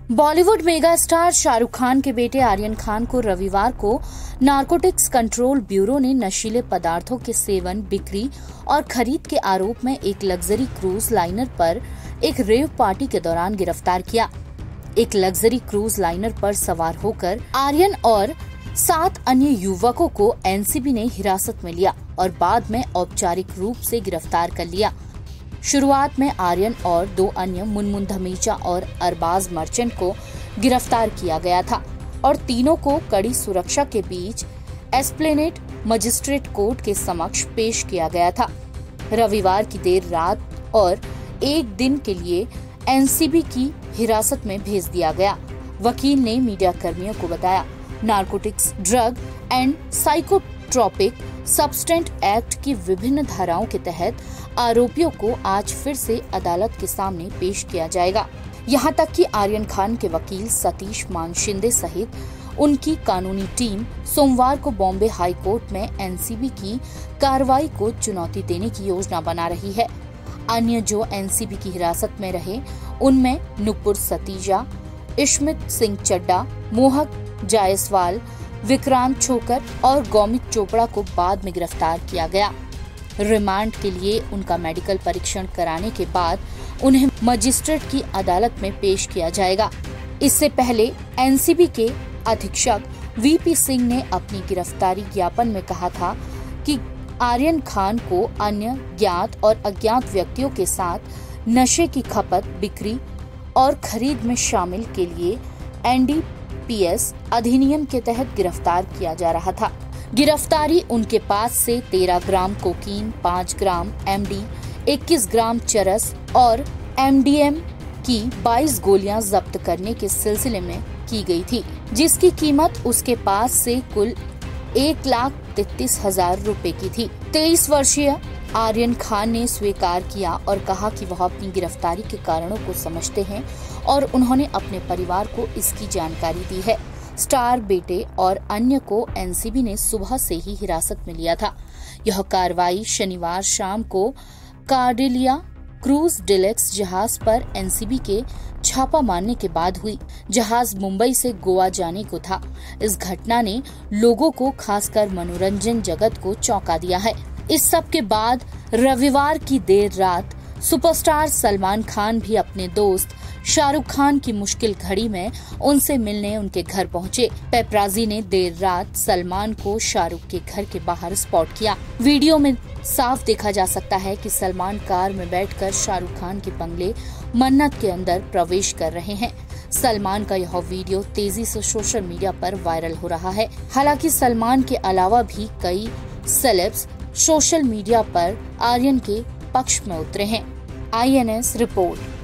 Bollywood mega star Shahrukh Khan के बेटे आर्यन खान को रविवार को नारकोटिक्स कंट्रोल ब्यूरो ने नशीले पदार्थों के सेवन, बिक्री और खरीद के आरोप में एक लग्जरी क्रूज लाइनर पर एक रेव पार्टी के दौरान गिरफ्तार किया। एक लग्जरी क्रूज लाइनर पर सवार होकर आर्यन और 7 अन्य युवकों को एनसीबी ने हिरासत में लिया और बाद में औपचारिक रूप से गिरफ्तार कर लिया। शुरुआत में आर्यन और 2 अन्य मुनमुन धमीजा और अरबाज मर्चेंट को गिरफ्तार किया गया था और तीनों को कड़ी सुरक्षा के बीच एस्प्लेनेड मजिस्ट्रेट कोर्ट के समक्ष पेश किया गया था। रविवार की देर रात और एक दिन के लिए एनसीबी की हिरासत में भेज दिया गया। वकील ने मीडिया कर्मियों को बताया, narcotics, drug and psychotropic substance act की विभिन्न धाराओं के तहत आरोपियों को आज फिर से अदालत के सामने पेश किया जाएगा। यहां तक कि आर्यन खान के वकील सतीश मान शिंदे सहित उनकी कानूनी टीम सोमवार को बॉम्बे हाई कोर्ट में एनसीबी की कार्रवाई को चुनौती देने की योजना बना रही है। अन्य जो एनसीबी की हिरासत में रहे उनमें नुपुर सतीजा, इश्मित सिंह चड्डा, मोहक जायसवाल, विक्रांत छोकर और गौमित चोपड़ा को बाद में गिरफ्तार किया गया। रिमांड के लिए उनका मेडिकल परीक्षण कराने के बाद उन्हें मजिस्ट्रेट की अदालत में पेश किया जाएगा। इससे पहले एनसीबी के अधीक्षक वीपी सिंह ने अपनी गिरफ्तारी ज्ञापन में कहा था कि आर्यन खान को अन्य ज्ञात और अज्ञात व्यक्तियों के साथ नशे की खपत, बिक्री और खरीद में शामिल के लिए एनडीपीएस अधिनियम के तहत गिरफ्तार किया जा रहा था। गिरफ्तारी उनके पास से 13 ग्राम कोकीन, 5 ग्राम एमडी, 21 ग्राम चरस और एमडीएम की 22 गोलियां जब्त करने के सिलसिले में की गई थी, जिसकी कीमत उसके पास से कुल 1,33,000 रुपए की थी। 23 वर्षीय आर्यन खान ने स्वीकार किया और कहा कि वह अपनी गिरफ्तारी के कारणों को समझते हैं और उन्होंने अपने परिवार को इसकी जानकारी दी है। स्टार बेटे और अन्य को एनसीबी ने सुबह से ही हिरासत में लिया था। यह कार्रवाई शनिवार शाम को कार्डेलिया क्रूज डिलेक्स जहाज पर एनसीबी के छापा मारने के बाद हुई। जहाज मुंबई से गोवा जाने को था। इस घटना ने लोगों को, खासकर मनोरंजन जगत को चौंका दिया है। इस सब के बाद रविवार की देर रात सुपरस्टार सलमान खान भी अपने दोस्त शाहरुख खान की मुश्किल घड़ी में उनसे मिलने उनके घर पहुंचे। पेपराजी ने देर रात सलमान को शाहरुख के घर के बाहर स्पॉट किया। वीडियो में साफ देखा जा सकता है कि सलमान कार में बैठकर शाहरुख खान के बंगले मन्नत के अंदर प्रवेश कर रहे हैं। सलमान का यह वीडियो तेजी से सोशल मीडिया पर वायरल हो रहा है। हालांकि सलमान के अलावा भी कई सेलेब्स सोशल मीडिया पर आर्यन के पक्ष में उतरे हैं। INS report.